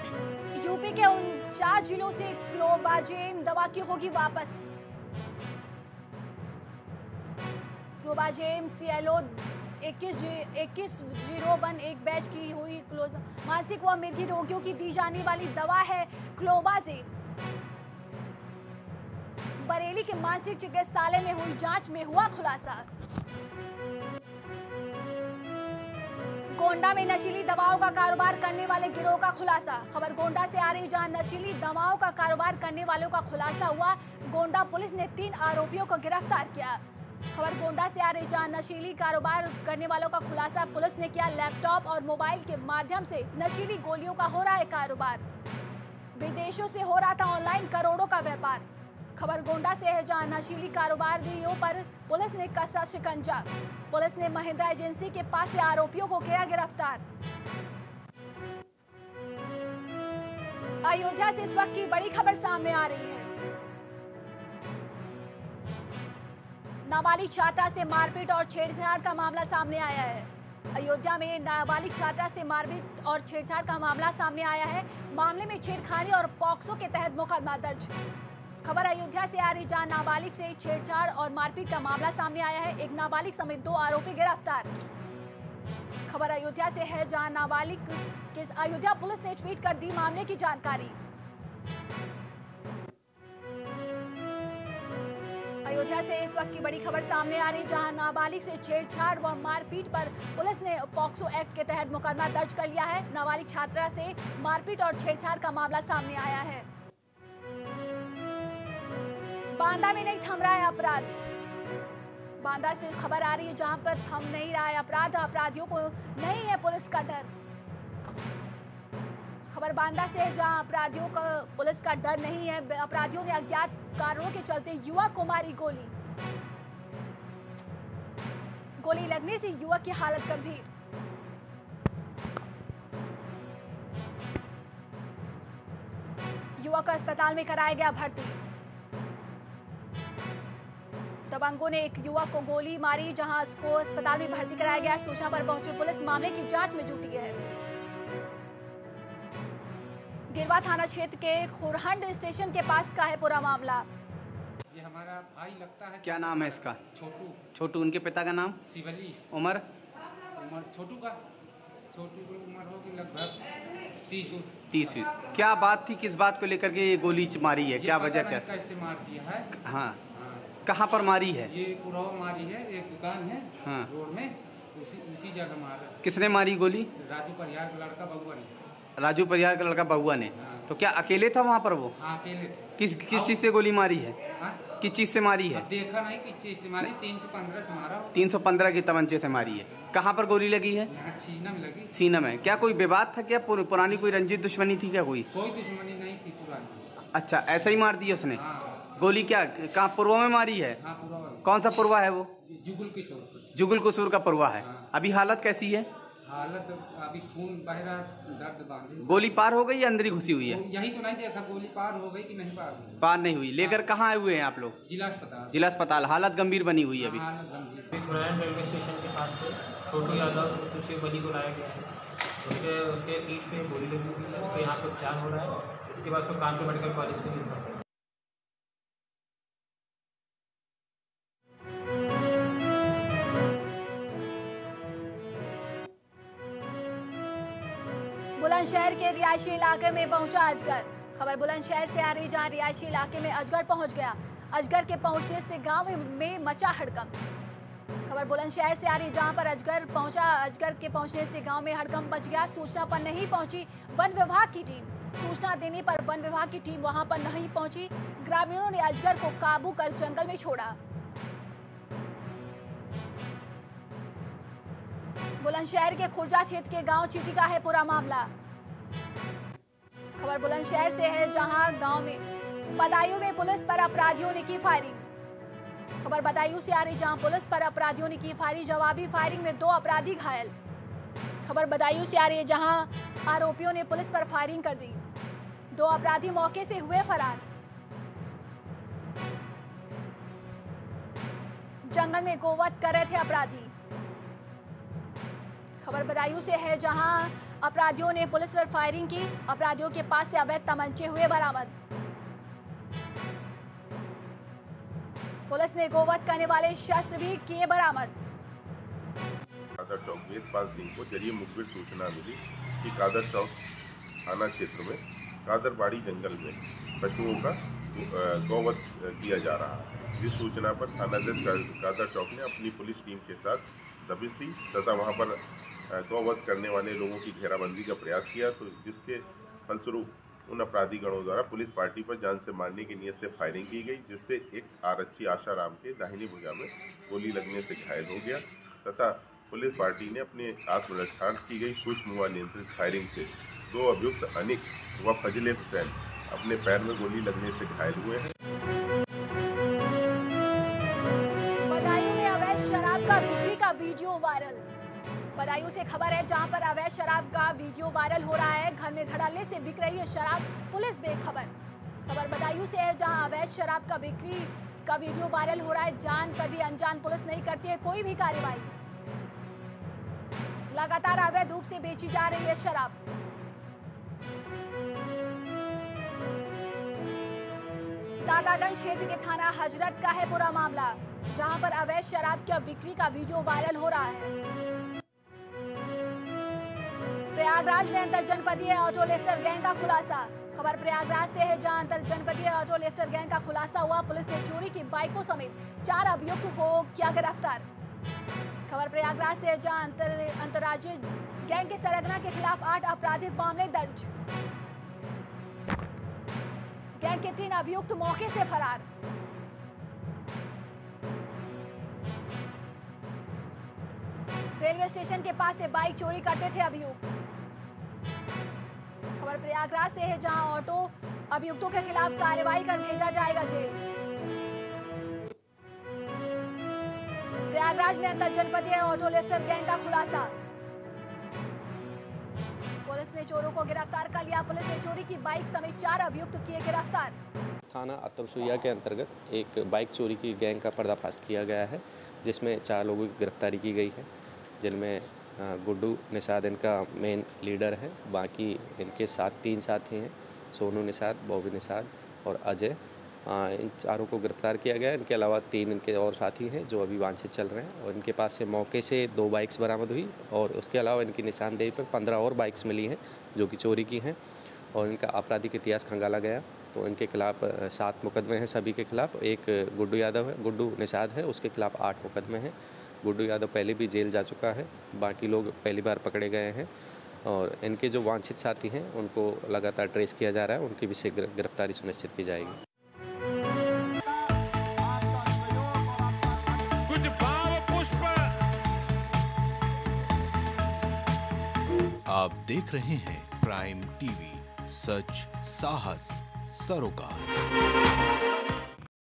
UP के 49 जिलों से क्लोबाजेम दवा की होगी वापस। क्लोबाजेम सीएलओ 2101 एक बैच की हुई क्लोज। मानसिक व मिर्गी रोगियों की दी जाने वाली दवा है क्लोबाजेम। बरेली के मानसिक चिकित्सालय में हुई जांच में हुआ खुलासा। गोंडा में नशीली दवाओं का कारोबार करने वाले गिरोह का खुलासा। खबर गोंडा से आ रही, जहां नशीली दवाओं का कारोबार करने वालों का खुलासा हुआ। गोंडा पुलिस ने 3 आरोपियों को गिरफ्तार किया। खबर गोंडा से आ रही, जहां नशीली कारोबार करने वालों का खुलासा पुलिस ने किया। लैपटॉप और मोबाइल के माध्यम से नशीली गोलियों का हो रहा है कारोबार। विदेशों से हो रहा था ऑनलाइन करोड़ों का व्यापार। खबर गोंडा से है, जहां नशीली कारोबारियों पर पुलिस ने कसा शिकंजा। पुलिस ने महिंद्रा एजेंसी के पास से आरोपियों को किया गिरफ्तार। अयोध्या से इस वक्त की बड़ी खबर सामने आ रही है। नाबालिग छात्रा से मारपीट और छेड़छाड़ का मामला सामने आया है। अयोध्या में नाबालिग छात्रा से मारपीट और छेड़छाड़ का मामला सामने आया है। मामले में छेड़खानी और पॉक्सो के तहत मुकदमा दर्ज। खबर अयोध्या से आ रही, जहां नाबालिग से छेड़छाड़ और मारपीट का मामला सामने आया है। एक नाबालिग समेत 2 आरोपी गिरफ्तार। खबर अयोध्या से है, जहां नाबालिग के अयोध्या पुलिस ने ट्वीट कर दी मामले की जानकारी। अयोध्या से इस वक्त की बड़ी खबर सामने आ रही, जहां नाबालिग से छेड़छाड़ व मारपीट पर पुलिस ने पॉक्सो एक्ट के तहत मुकदमा दर्ज कर लिया है। नाबालिग छात्रा से मारपीट और छेड़छाड़ का मामला सामने आया है। बांदा में नहीं थम रहा है अपराध। बांदा से खबर आ रही है, जहां पर थम नहीं रहा है अपराध। अपराधियों को नहीं है पुलिस का डर। खबर बांदा से है, जहां अपराधियों का पुलिस का डर नहीं है। अपराधियों ने अज्ञात कारणों के चलते युवक को मारी गोली। गोली लगने से युवक की हालत गंभीर। युवक को अस्पताल में कराया गया भर्ती। दबंगों ने एक युवक को गोली मारी, जहां उसको अस्पताल में भर्ती कराया गया। सूचना पर पहुंची पुलिस मामले की जांच में जुटी है। गिरवा थाना क्षेत्र के खुरहंड स्टेशन के पास का है पूरा मामला। ये हमारा भाई लगता है। क्या नाम है इसका? छोटू। छोटू। उनके पिता का नाम? शिवली। उम्र? छोटू की उम्र होगी लगभग 30। क्या बात थी, किस बात को लेकर के ये गोली मारी है? क्या वजह क्या? कैसे मार दिया है? हाँ, कहाँ पर मारी है? ये पुरावा मारी है, एक दुकान है हाँ रोड में, उसी जगह मारा। किसने मारी गोली? राजू परिहार का लड़का बबुआ ने। राजू परिहार का लड़का बबुआ ने। हाँ। तो क्या अकेले था वहाँ पर वो? हाँ अकेले थे। किस चीज से गोली मारी है? हाँ? किस चीज से मारी है? देखा नहीं किस चीज से मारी। 315 से मारा। 315 के तमंचे से मारी है। कहाँ पर गोली लगी है? यहाँ सीना में लगी। सीना में। क्या कोई विवाद था क्या? पुरानी कोई रंजित दुश्मनी थी क्या? कोई दुश्मनी नहीं थी पुरानी। अच्छा, ऐसा ही मार दिया उसने? हाँ। गोली क्या कहाँ पूर्वा में मारी है? हाँ पुरावा। कौन सा पूर्वा है वो? जुगुल किशोर। जुगुल किशोर का पूर्वा है। हाँ। अभी हालत कैसी है? हालत अभी खून बह रहा, दर्द बांधे। गोली पार हो गई या अंदर ही घुसी हुई है? यही तो नहीं देखा गोली पार हो गई कि नहीं पार हुई। पार नहीं हुई। लेकर कहाँ आए हुए हैं आप लोग? जिला अस्पताल। जिला अस्पताल। हालत गंभीर बनी हुई है अभी? हालत गंभीर। खुरहंड रेलवे स्टेशन के पास से छोटू यादव तुषे बली को लाया गया है। उसके पीठ पे गोली लगी हुई है। इसको यहाँ पर उपचार हो रहा है। इसके बाद उसको कानपुर मेडिकल कॉलेज में रेफर किया। बुलंदशहर के रिहायशी इलाके में पहुंचा अजगर। खबर बुलंदशहर से आ रही, जहां रिहायशी इलाके में अजगर पहुंच गया। अजगर के पहुंचने से गांव में मचा हड़कंप। खबर बुलंदशहर से आ रही, जहां पर अजगर पहुंचा। अजगर के पहुंचने से गांव में हड़कंप मच गया। सूचना पर नहीं पहुंची वन विभाग की टीम। सूचना देने पर वन विभाग की टीम वहां पर नहीं पहुंची। ग्रामीणों ने अजगर को काबू कर जंगल में छोड़ा। बुलंदशहर के खुर्जा क्षेत्र के गांव चीटी का है पूरा मामला। खबर बुलंदशहर से है, जहां गांव में बदायूं में पुलिस पर अपराधियों ने की फायरिंग। खबर बदायूं से आ रही, जहां पुलिस पर अपराधियों ने की फायरिंग। जवाबी फायरिंग में 2 अपराधी घायल। खबर बदायूं से आ रही है, जहां आरोपियों ने पुलिस पर फायरिंग कर दी। 2 अपराधी मौके से हुए फरार। जंगल में गोवध कर रहे थे अपराधी। खबर बदायूं से है, जहां अपराधियों ने पुलिस पर फायरिंग की। अपराधियों के पास से अवैध तमंचे हुए बरामद। पुलिस ने गोवध करने वाले शस्त्र भी किए बरामद। कादर चौक में इकबाल सिंह को जरिए मुखबिर सूचना मिली कि कादर चौक थाना क्षेत्र में कादरबाड़ी जंगल में पशुओं का गौवध किया जा रहा है। जिस सूचना पर थानाध्यक्ष कादर चौक ने अपनी पुलिस टीम के साथ दबिश दी तथा वहां पर गौवध करने वाले लोगों की घेराबंदी का प्रयास किया, तो जिसके फलस्वरूप उन अपराधी गणों द्वारा पुलिस पार्टी पर जान से मारने की नीयत से फायरिंग की गई, जिससे एक आरक्षी आशाराम के दाहिनी भुजा में गोली लगने से घायल हो गया तथा पुलिस पार्टी ने अपने आत्मरक्षार्थ की गई सूक्ष्म व नियंत्रित फायरिंग से 2 अभियुक्त अनिक व फजले हुसैन अपने पैर में गोली लगने से घायल हुए हैं। बदायूं में अवैध शराब का बिक्री का वीडियो वायरल। बदायूं से खबर है जहां पर अवैध शराब का वीडियो वायरल हो रहा है। घर में धड़ल्ले से बिक रही है शराब, पुलिस बेखबर। खबर बदायूं से है जहां अवैध शराब का बिक्री का वीडियो वायरल हो रहा है। जान कर भी अनजान पुलिस नहीं करती है कोई भी कार्रवाई। लगातार अवैध रूप से बेची जा रही है शराब। दादागंज क्षेत्र के थाना हजरत का है पूरा मामला, जहां पर अवैध शराब की बिक्री का वीडियो वायरल हो रहा है। प्रयागराज में अंतर जनपदीय ऑटो लिफ्टर गैंग का खुलासा। खबर प्रयागराज से है जहां अंतर जनपदीय ऑटो लिफ्टर गैंग का खुलासा हुआ। पुलिस ने चोरी की बाइकों समेत 4 अभियुक्तों को किया गिरफ्तार। खबर प्रयागराज से है जहां अंतर्राज्यीय गैंग के सरगना के खिलाफ 8 आपराधिक मामले दर्ज। गैंग के 3 अभियुक्त मौके से फरार। रेलवे स्टेशन के पास से बाइक चोरी करते थे अभियुक्त। खबर प्रयागराज से है जहां ऑटो अभियुक्तों के खिलाफ कार्रवाई कर भेजा जाएगा जेल। प्रयागराज में अंतर जनपदीय ऑटो लिफ्टर गैंग का खुलासा। पुलिस ने चोरों को गिरफ्तार कर लिया। पुलिस ने चोरी की बाइक समेत 4 अभियुक्त किए गिरफ्तार। थाना अतरसुइया के अंतर्गत एक बाइक चोरी की गैंग का पर्दाफाश किया गया है, जिसमें 4 लोगों की गिरफ्तारी की गई है, जिनमें गुड्डू निषाद इनका मेन लीडर है। बाकी इनके साथ 3 साथी हैं, सोनू निषाद, बॉबी निषाद और अजय। इन चारों को गिरफ्तार किया गया है। इनके अलावा 3 इनके और साथी हैं जो अभी वांछित चल रहे हैं, और इनके पास से मौके से 2 बाइक्स बरामद हुई और उसके अलावा इनकी निशानदेही पर 15 और बाइक्स मिली हैं जो कि चोरी की हैं, और इनका आपराधिक इतिहास खंगाला गया तो इनके खिलाफ 7 मुकदमे हैं सभी के खिलाफ। एक गुड्डू यादव है, गुड्डू निषाद है, उसके खिलाफ 8 मुकदमे हैं। गुड्डू यादव पहले भी जेल जा चुका है, बाकी लोग पहली बार पकड़े गए हैं, और इनके जो वांछित साथी हैं उनको लगातार ट्रेस किया जा रहा है, उनकी भी शीघ्र गिरफ्तारी सुनिश्चित की जाएगी। आप देख रहे हैं प्राइम टीवी, सच साहस सरोकार।